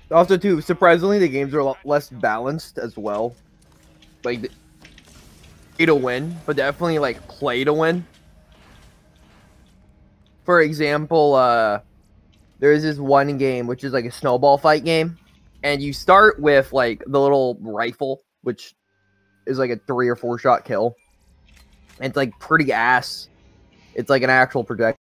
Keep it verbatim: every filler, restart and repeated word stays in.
Also, too, surprisingly, the games are a lot less balanced as well. Like, play to win, but definitely, like, play to win. For example, uh, there's this one game, which is like a snowball fight game. And you start with, like, the little rifle, which is like a three or four shot kill. And it's, like, pretty ass. It's like an actual projectile.